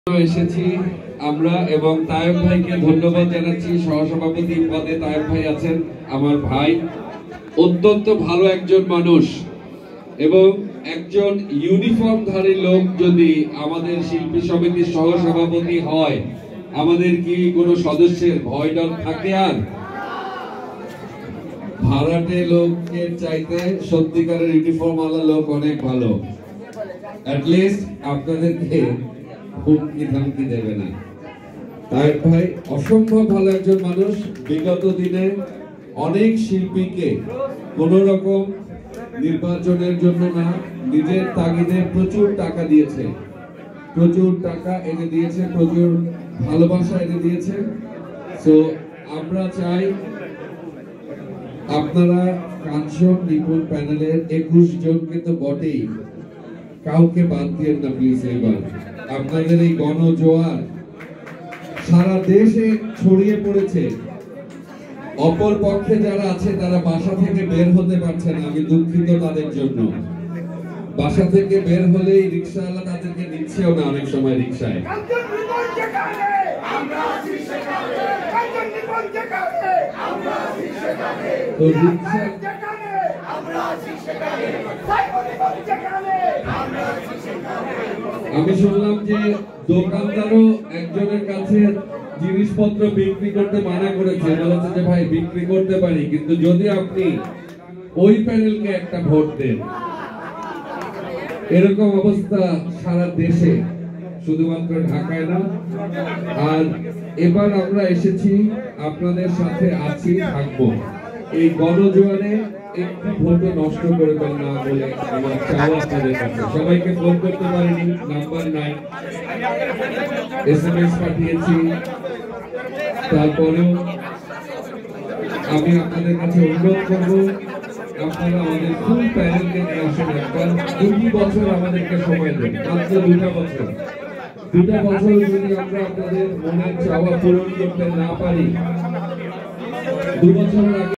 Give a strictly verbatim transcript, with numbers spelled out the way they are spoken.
এসেছি আমরা এবং তায়েব ভাইকে ধন্যবাদ জানাচ্ছি। সহসভাপতি পদে তায়েব ভাই আছেন, আমার ভাই, অত্যন্ত ভালো একজন মানুষ এবং একজন ইউনিফর্মধারী লোক যদি আমাদের শিল্পী সমিতির সহসভাপতি হয়, আমাদের কি কোনো সদস্যের ভয় ডর থাকে? আর ভাড়াটে লোকের চাইতে সত্যিকারের ইউনিফর্ম ওয়ালা লোক অনেক ভালো। অ্যাট লিস্ট আপনাদেরকে হুমকি ধামকি দেবে না। তায়েব ভাই অসম্ভব ভালো একজন মানুষ। বিগত দিনে অনেক শিল্পীকে কোন রকম নির্বাচনের জন্য না, নিজের তাগিদে প্রচুর টাকা দিয়েছে, প্রচুর টাকা এনে দিয়েছে, প্রচুর ভালোবাসা এনে দিয়েছে। সো আমরা চাই আপনারা কাঞ্চন নিপুণ প্যানেলের একুশ জনকে তো বটেই, কাউকে বাদ দিয়ে না প্লিজ। এবার আপনাদের এই গণজোয়ার সারা দেশে ছড়িয়ে পড়েছে। অপর পক্ষে যারা আছে তারা বাসা থেকে বের হতে পারছে না, আমি দুঃখিত তাদের জন্য। বাসা থেকে বের হলেই রিকশাওয়ালা তাদেরকে নিচ্ছেও না অনেক সময় রিকশায়। তো রিকশা আমি শুনলাম যে দোকানদারও একজনের কাছে জিনিসপত্র বিক্রি করতে মানা করেছে, বলেছে যে ভাই বিক্রি করতে পারি, কিন্তু যদি আপনি ওই প্যানেলকে একটা ভোট দেন। এরকম অবস্থা সারা দেশে, শুধুমাত্র ঢাকায় না। আর এবার আমরা এসেছি, আপনাদের সাথে আছি, থাকবো। এই গণজোয়ারে একটি ভোট নষ্ট করবেন না বলে আমার চাওয়া আপনাদের কাছে। সবাইকে ফোন করতে পারিনি, নাম্বার নাই, এসএমএস পাঠিয়েছি, তারপরেও আমি আপনাদের কাছে অনুরোধ করবো আপনারা আমাদের ফুল প্যানেলকে নিয়ে আসেন। একবার দুটি বছর আমাদেরকে সময় দেন, মাত্র দুটা বছর। দুটা বছর যদি আমরা আপনাদের মনের চাওয়া পূরণ করতে না পারি, দু বছর আগে